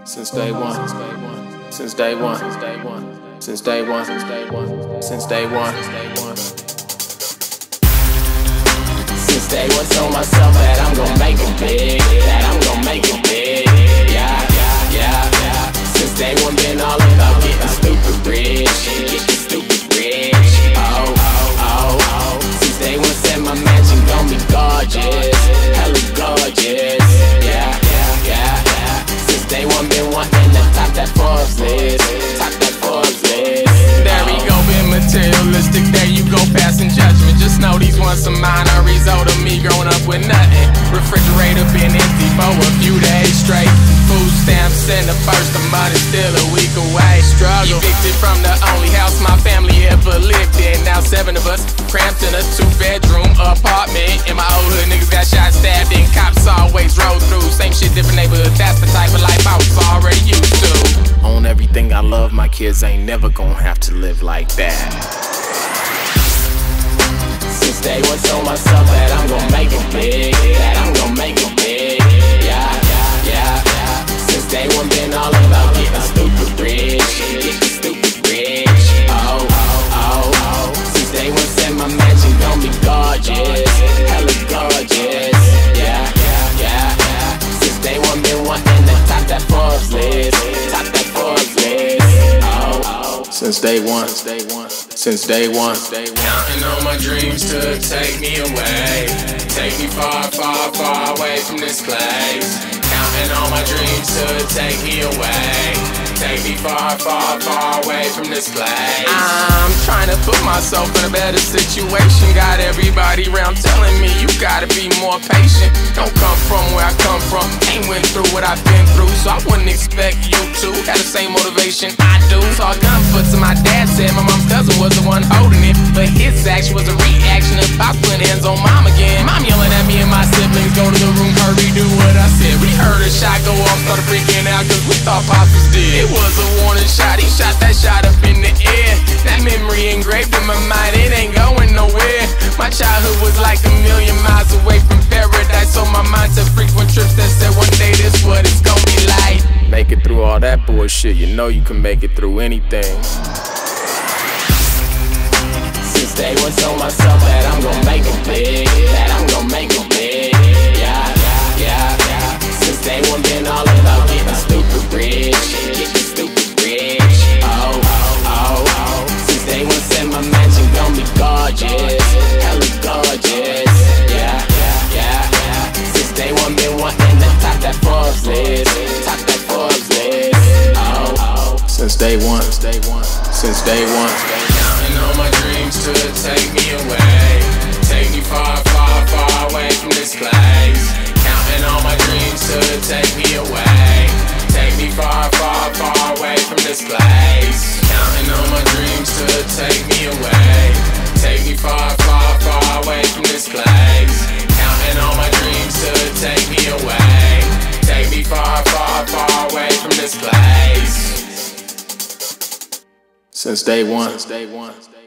Since day one, since day one, since day one, since day one, since day one, since day one, since day one, since day one, told myself that I'm gon' make it big, that I'm gon' make it big, yeah, yeah, yeah. Since day one, been all about getting stupid rich, getting stupid rich. Oh. Since day one, said my mansion gon' be gorgeous, hella gorgeous, yeah. Since day one, been wanting to top that Forbes list, top that Forbes list. There we go, been materialistic. There you go, passing judgment. Just know these ones some minor result of me growing up with nothing. Refrigerator been empty for a few days straight. Food stamps in the first of month, is still a week away. Struggle, evicted from the only house my family ever lived in. Now 7 of us cramped in a 2-bedroom apartment. And my old hood niggas got shot, stabbed, and cops always rode through. Same shit, different neighborhood. That's the type of life I was already used to. Own everything I love, my kids ain't never gon' have to live like that. Since day one, told myself that I'm gon' make it big, that I'm gon' make it big, yeah. Since day one, been all about getting stupid rich, getting stupid rich. Oh. Since day one, said my mansion gon' be gorgeous, hella gorgeous, yeah. Since day one, been wanting to top that Forbes list, top that Forbes list. Oh. Since day one, since day one, counting on my dreams to take me away, take me far, far, far away from this place. Counting on my dreams to take me away, take me far, far, far away from this place. I'm trying to put myself in a better situation. Got everybody around telling me you gotta be more patient. Don't come from where I come from, ain't went through what I've been through, so I wouldn't expect you to have the same motivation I do. So I gun foot to my dad said my mom's cousin was the one holding it, but his action was a reaction of Pops putting hands on Mom again. Mom yelling at me and my siblings, go to the room, hurry, do what I said. We heard a shot go off, started freaking out cause we thought Pops was dead. It was a warning shot, he shot that shot up in the air. That memory engraved in my mind, it ain't going nowhere. My childhood was like a million miles away from paradise, so my mind took frequent trips that said one day this what it's gonna be like. Make it through all that bullshit, you know you can make it through anything. Since day one, told myself that I'm gon' make it big, that I'm gon' make it big, yeah. Since day one, been all about getting stupid rich, getting stupid rich. Oh. Since day one, said my mansion gon' be gorgeous, hella gorgeous, yeah. Since day one, been wanting to top that Forbes list, top that Forbes list. Oh. Since day one, since day one, counting on my dreams to take me away, take me far, far, far away from this place. Counting on my dreams to take me away, take me far, far, far away from this place. Counting on my dreams to take me away, take me far, far, far away from this place. Counting on my dreams to take me away, take me far, far, far away from this place. Since day one.